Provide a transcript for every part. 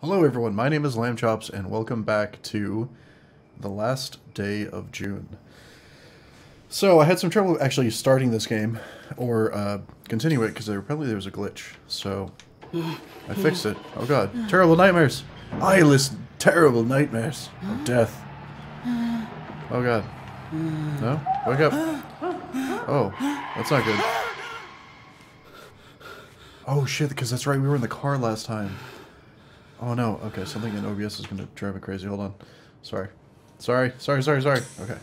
Hello everyone, my name is Lamb Chops and welcome back to the last day of June. So I had some trouble actually starting this game, or continue it, because apparently there was a glitch. So I fixed it. Oh god, terrible nightmares! Eyeless terrible nightmares of death. Oh god. No? Wake up. Oh, that's not good. Oh shit, because that's right, we were in the car last time. Oh no, okay, something in OBS is gonna drive me crazy. Hold on. Sorry. Sorry. Okay.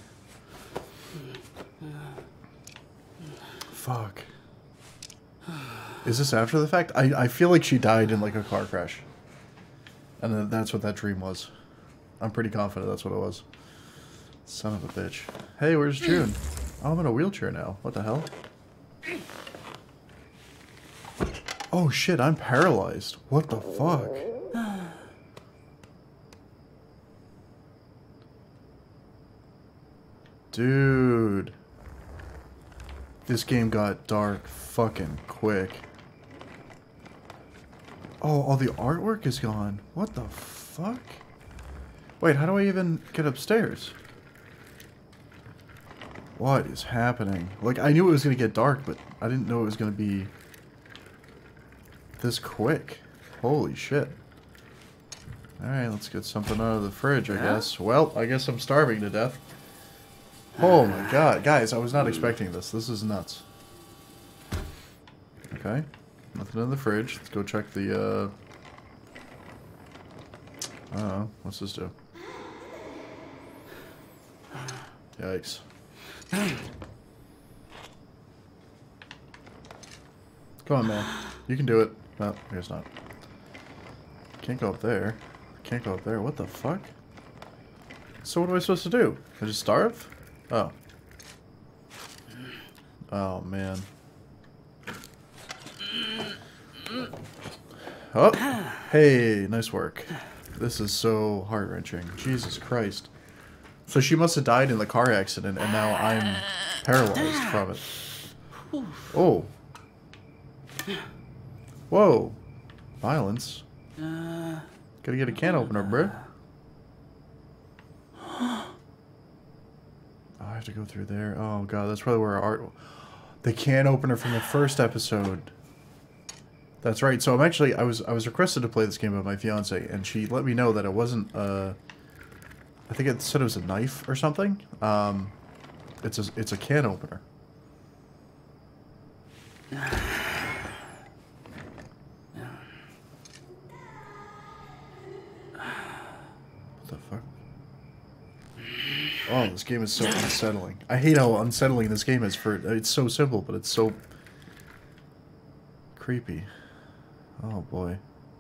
Fuck. Is this after the fact? I feel like she died in like a car crash. And then that's what that dream was. I'm pretty confident that's what it was. Son of a bitch. Hey, where's June? Oh, I'm in a wheelchair now. What the hell? Oh shit, I'm paralyzed. What the fuck? Dude. This game got dark fucking quick. Oh, all the artwork is gone. What the fuck? Wait, how do I even get upstairs? What is happening? Like, I knew it was going to get dark, but I didn't know it was going to be this quick. Holy shit. Alright, let's get something out of the fridge, I guess. Well, I guess I'm starving to death. Oh my god. Guys, I was not expecting this. This is nuts. Okay. Nothing in the fridge. Let's go check the, I don't know. What's this do? Yikes. Come on, man. You can do it. No, I guess not. Can't go up there. Can't go up there. What the fuck? So what am I supposed to do? I just starve? Oh. Oh, man. Oh! Hey, nice work. This is so heart-wrenching. Jesus Christ. So she must have died in the car accident, and now I'm paralyzed from it. Oh. Whoa. Violence. Gotta get a can opener, bruh. I have to go through there. Oh god, that's probably where our art... The can opener from the first episode. That's right. So I'm actually... I was requested to play this game by my fiance, and she let me know that it wasn't, I think it said it was a knife or something. It's a can opener. What the fuck? Oh, this game is so unsettling. I hate how unsettling this game is for... It's so simple, but it's so... creepy. Oh, boy.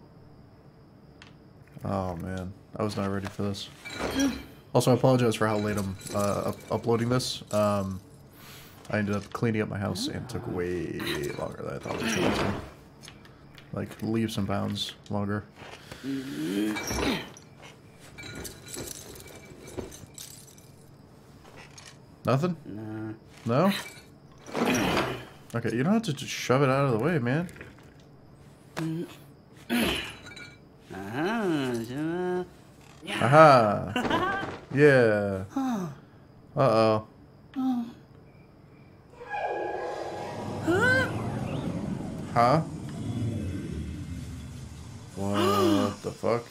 Oh, man. I was not ready for this. Also, I apologize for how late I'm uploading this. I ended up cleaning up my house and it took way longer than I thought it was going to. Like, leaps and bounds longer. Nothing? No? Okay, you don't have to just shove it out of the way, man. Aha! Yeah. Uh-oh. Huh? What the fuck?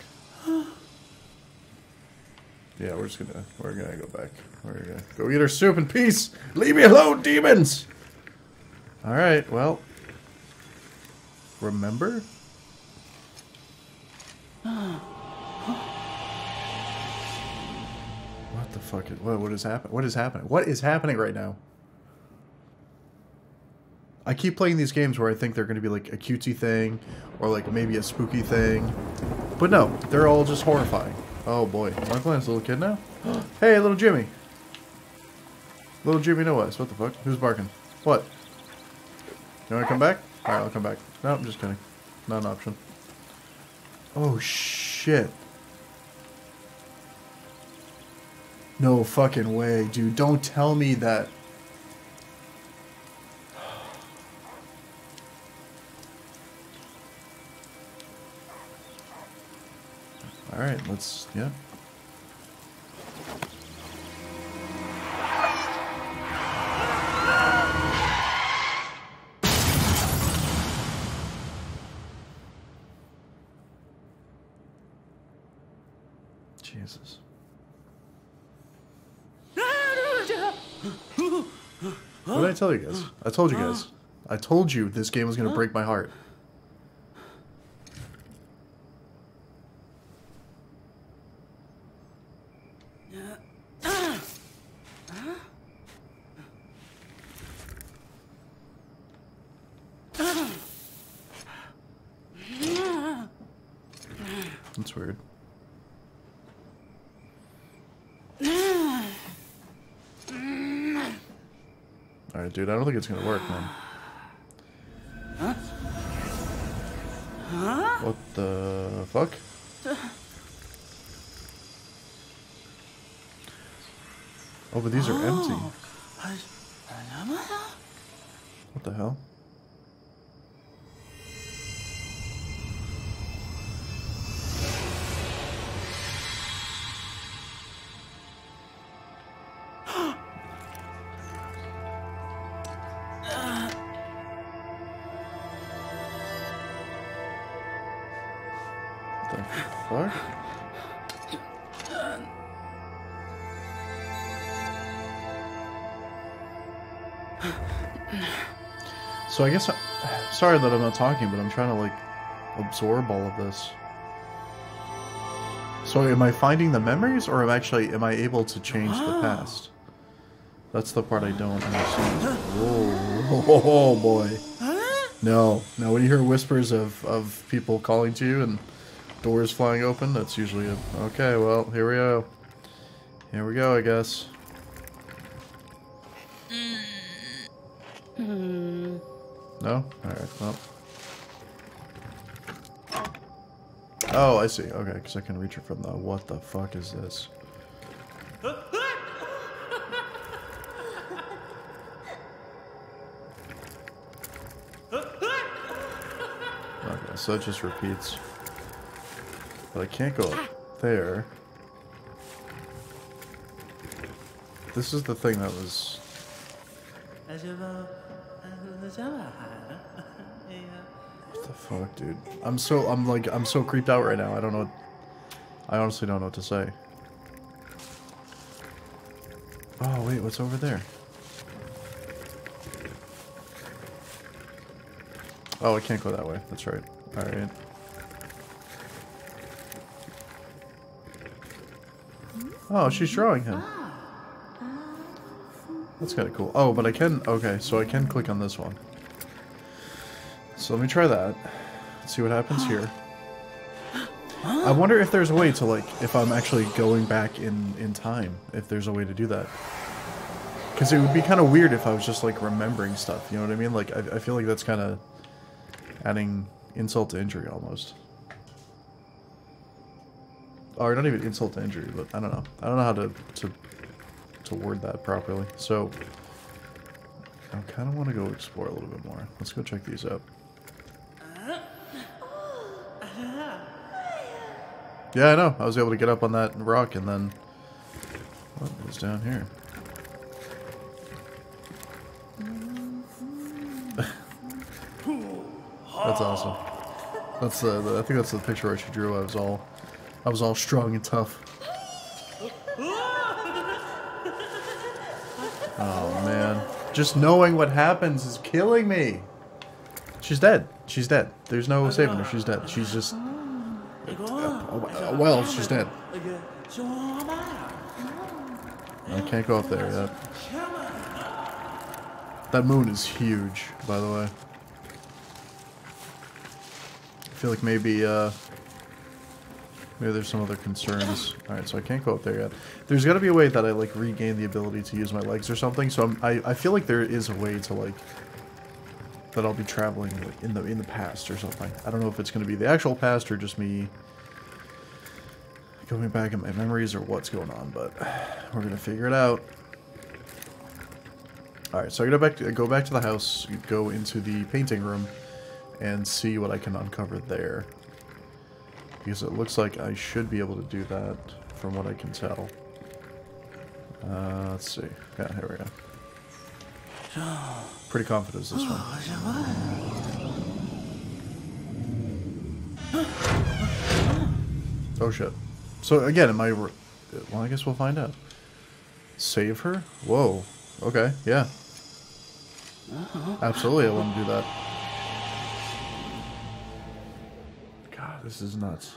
Yeah, we're gonna go back. We're gonna go eat our soup in peace! Leave me alone, demons! Alright, well. Remember? What the fuck is... What is happening? What is happening? What is happening right now? I keep playing these games where I think they're gonna be like a cutesy thing, or like maybe a spooky thing. But no, they're all just horrifying. Oh boy. Am I playing this little kid now? Hey, little Jimmy! Little Jimmy no eyes. What the fuck? Who's barking? What? You wanna come back? Alright, I'll come back. No, I'm just kidding. Not an option. Oh shit. No fucking way, dude. Don't tell me that. Alright, let's... yeah. Jesus. What did I tell you guys? I told you guys. I told you this game was gonna break my heart. That's weird. Alright, dude, I don't think it's gonna work, man. What the fuck? Oh, but these are empty. What the hell? What the fuck? So I guess sorry that I'm not talking, but I'm trying to like absorb all of this. So am I finding the memories, or am I able to change the past? That's the part I don't understand. Oh boy. No. Now when you hear whispers of people calling to you and doors flying open, that's usually a... okay, well, here we go. Here we go, I guess. No? Alright, well. Oh, I see. Okay, because I can reach it from the... what the fuck is this? Okay, so it just repeats. But I can't go up there. This is the thing that was... what the fuck, dude? I'm so creeped out right now. I don't know. I honestly don't know what to say. Oh, wait, what's over there? Oh, I can't go that way. That's right. Alright. Oh, she's drawing him. That's kind of cool. Oh, but I can... okay, so I can click on this one. So let me try that. Let's see what happens here. I wonder if there's a way to, like, if I'm actually going back in time, if there's a way to do that. Because it would be kind of weird if I was just, like, remembering stuff, you know what I mean? Like, I feel like that's kind of adding insult to injury, almost. Or not even insult to injury, but I don't know. I don't know how to word that properly. So, I kind of want to go explore a little bit more. Let's go check these out. Yeah, I know. I was able to get up on that rock and then... what was down here? That's awesome. That's I think that's the picture where she drew. I was all strong and tough. Oh man, just knowing what happens is killing me. She's dead. She's dead. There's no saving her. She's dead. She's just... well, she's dead. I can't go up there yet. That moon is huge, by the way. I feel like maybe there's some other concerns. Alright, so I can't go up there yet. There's got to be a way that I, like, regain the ability to use my legs or something, so I feel like there is a way to, like... that I'll be traveling, like, in the past or something. I don't know if it's going to be the actual past or just me going back in my memories or what's going on, but we're going to figure it out. Alright, so I go back to the house, go into the painting room, and see what I can uncover there. Because it looks like I should be able to do that from what I can tell. Let's see. Yeah, here we go. Pretty confident it's this one. Oh shit. So again, am I... Well, I guess we'll find out. Save her? Whoa. Okay, yeah. Absolutely, I want to do that. God, this is nuts.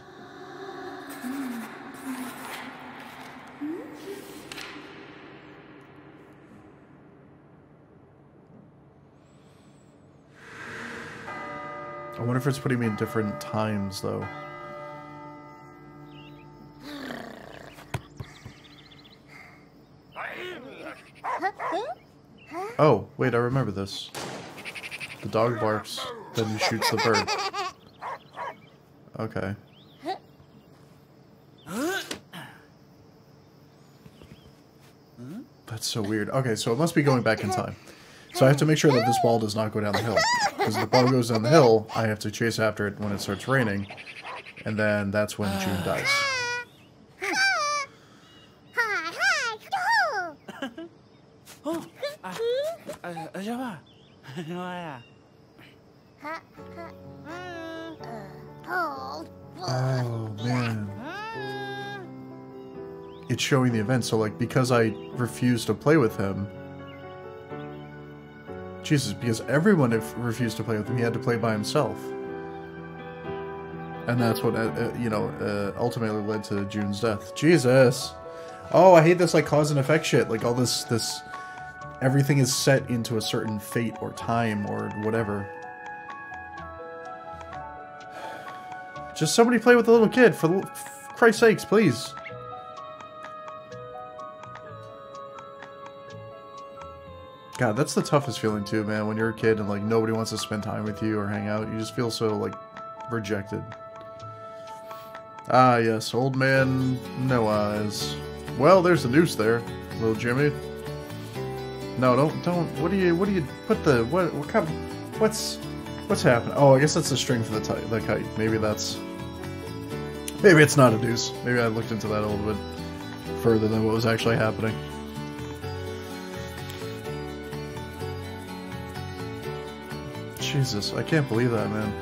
I wonder if it's putting me in different times, though. Oh, wait, I remember this. The dog barks, then he shoots the bird. Okay. That's so weird. Okay, so it must be going back in time. So I have to make sure that this ball does not go down the hill. Because if the ball goes down the hill, I have to chase after it when it starts raining. And then that's when June dies. Oh, man. It's showing the event, so like, because I refused to play with him... Jesus, because everyone refused to play with him, he had to play by himself. And that's what, you know, ultimately led to June's death. Jesus! Oh, I hate this, like, cause and effect shit. Like, all this... Everything is set into a certain fate or time or whatever. Just somebody play with the little kid, for Christ's sakes, please. God, that's the toughest feeling too, man, when you're a kid and like nobody wants to spend time with you or hang out. You just feel so like rejected. Ah, yes, old man, no eyes. Well, there's the noose there, little Jimmy. No, don't. What do you put the what kind of, what's happening? Oh, I guess that's the string for the kite. Maybe it's not a noose. Maybe I looked into that a little bit further than what was actually happening. Jesus, I can't believe that, man.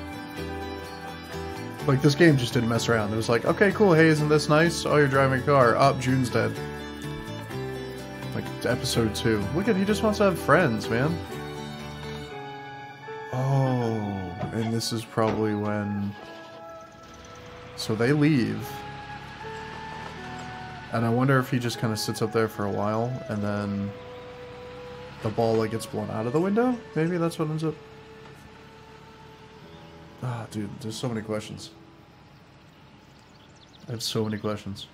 Like, this game just didn't mess around. It was like, okay, cool, hey, isn't this nice? Oh, you're driving a car. Oh, June's dead. Like, episode 2. Look at, he just wants to have friends, man. Oh, and this is probably when... So they leave. And I wonder if he just kind of sits up there for a while, and then... the ball, like, gets blown out of the window? Maybe that's what ends up... Ah, dude, there's so many questions. I have so many questions.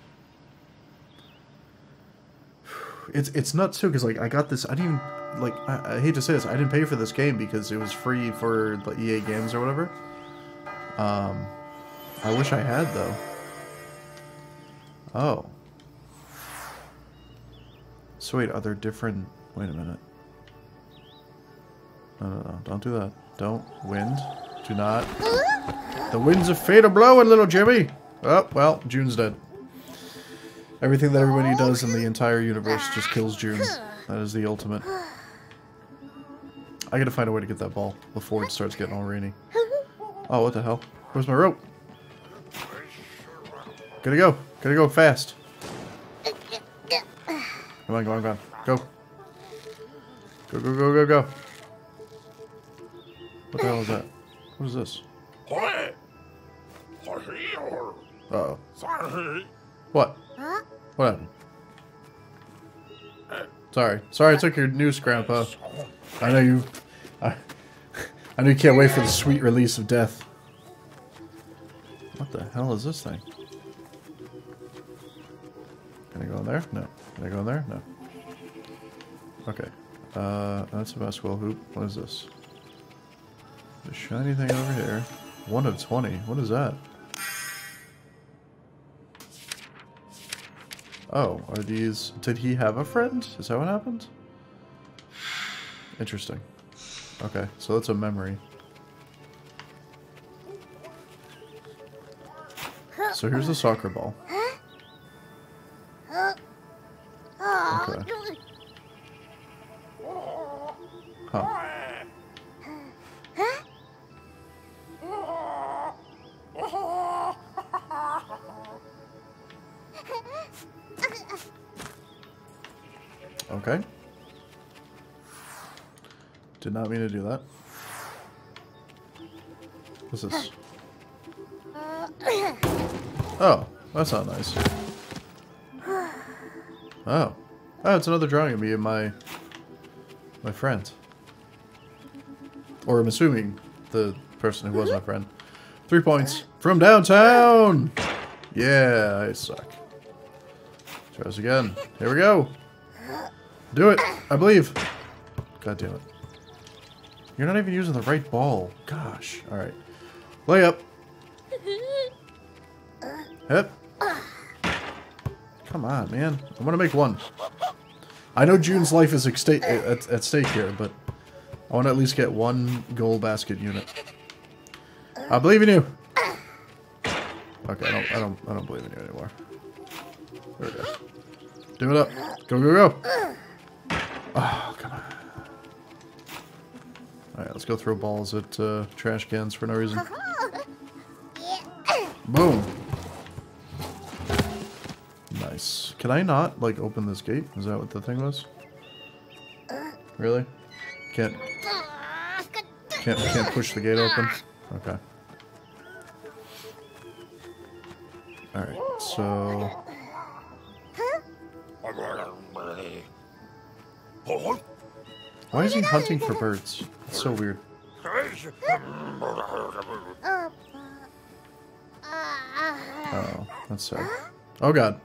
It's nuts, too, because, like, I got this... I didn't even... Like, I hate to say this, I didn't pay for this game because it was free for the EA games or whatever. I wish I had, though. Oh. So wait, are there different... Wait a minute. No, don't do that. Don't. Wind. Do not. The winds of fate are blowing, little Jimmy! Oh, well, June's dead. Everything that everybody does in the entire universe just kills June. That is the ultimate. I gotta find a way to get that ball before it starts getting all rainy. Oh, what the hell? Where's my rope? Gotta go. Gotta go fast. Come on, go. Go. Go. What the hell is that? What is this? Uh-oh. What? What happened? Sorry I took your noose, Grandpa. I know you... I know you can't wait for the sweet release of death. What the hell is this thing? Can I go in there? No. Can I go in there? No. Okay. That's a basketball hoop. What is this? The shiny thing over here. 1 of 20. What is that? Oh, are these... Did he have a friend? Is that what happened? Interesting. Okay, so that's a memory. So here's the soccer ball. Okay. Huh. Okay. Did not mean to do that. What's this? Oh, that's not nice. Oh. Oh, it's another drawing of me and my friend. Or I'm assuming the person who was my friend. 3 points from downtown! Yeah, I suck. Try this again. Here we go. Do it! I believe. God damn it. You're not even using the right ball. Gosh. Alright. Lay up. Hit. Come on, man. I want to make one. I know June's life is at stake here, but I want to at least get one goal basket unit. I believe in you. Okay, I don't believe in you anymore. There we go. Do it up. Go, go, go. Oh, come on. Alright, let's go throw balls at trash cans for no reason. Boom. Nice. Can I not, like, open this gate? Is that what the thing was? Really? Can't push the gate open? Okay. Alright, so... Why is he hunting for birds? It's so weird. Oh, that's sad. Oh god.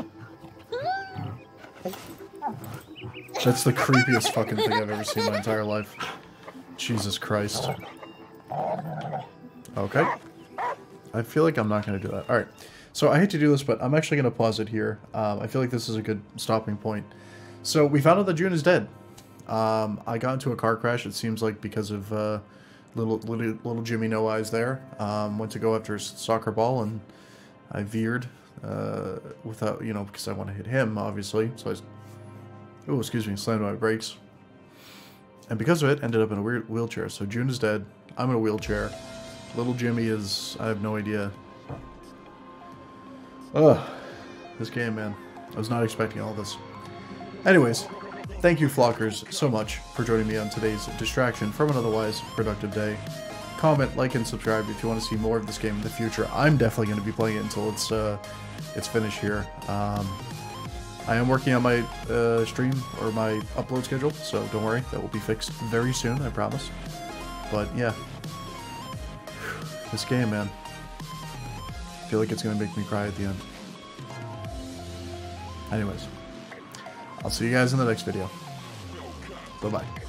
That's the creepiest fucking thing I've ever seen in my entire life. Jesus Christ. Okay. I feel like I'm not going to do that. Alright. So I hate to do this, but I'm actually going to pause it here. I feel like this is a good stopping point. So we found out that June is dead. I got into a car crash, it seems like, because of little Jimmy No Eyes there. Went to go after his soccer ball, and I veered without, you know, because I want to hit him, obviously. So oh, excuse me, slammed my brakes. And because of it, ended up in a weird wheelchair. So June is dead. I'm in a wheelchair. Little Jimmy is, I have no idea. Ugh. This game, man. I was not expecting all this. Anyways, thank you, Flockers, so much for joining me on today's distraction from an otherwise productive day. Comment, like, and subscribe if you want to see more of this game in the future. I'm definitely going to be playing it until it's finished here. I am working on my stream or my upload schedule, so don't worry, that will be fixed very soon, I promise. But yeah, this game, man, I feel like it's going to make me cry at the end. Anyways, I'll see you guys in the next video. Bye-bye.